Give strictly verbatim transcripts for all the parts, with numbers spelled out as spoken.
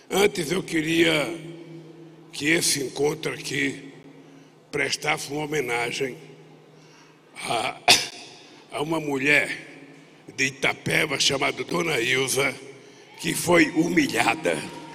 Antes eu queria que esse encontro aqui prestasse uma homenagem a, a uma mulher de Itapeva chamada Dona Ilza, que foi humilhada.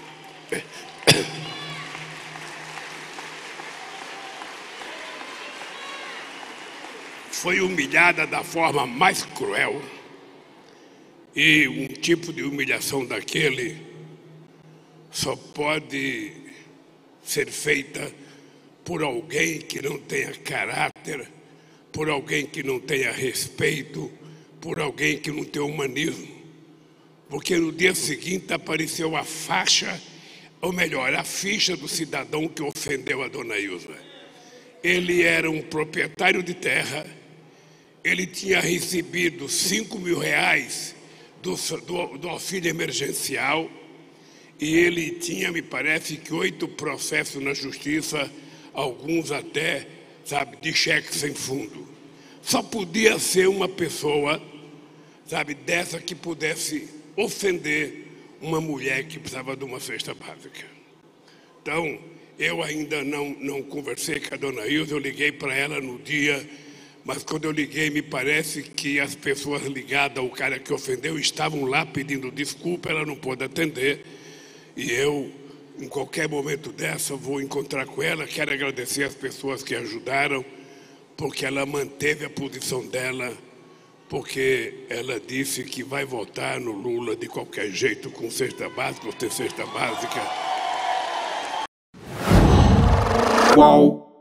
Foi humilhada da forma mais cruel. E um tipo de humilhação daquele só pode ser feita por alguém que não tenha caráter, por alguém que não tenha respeito, por alguém que não tenha humanismo. Porque no dia seguinte apareceu a faixa, ou melhor, a ficha do cidadão que ofendeu a Dona Ilza. Ele era um proprietário de terra, ele tinha recebido cinco mil reais do, do, do auxílio emergencial e ele tinha, me parece, que oito processos na justiça, alguns até, sabe, de cheque sem fundo. Só podia ser uma pessoa, sabe, dessa que pudesse ofender uma mulher que precisava de uma cesta básica. Então, eu ainda não, não conversei com a Dona Ilza, eu liguei para ela no dia, mas quando eu liguei, me parece que as pessoas ligadas ao cara que ofendeu estavam lá pedindo desculpa, ela não pôde atender. E eu, em qualquer momento dessa, vou encontrar com ela. Quero agradecer as pessoas que ajudaram, porque ela manteve a posição dela, porque ela disse que vai votar no Lula de qualquer jeito, com cesta básica ou ter cesta básica. Qual?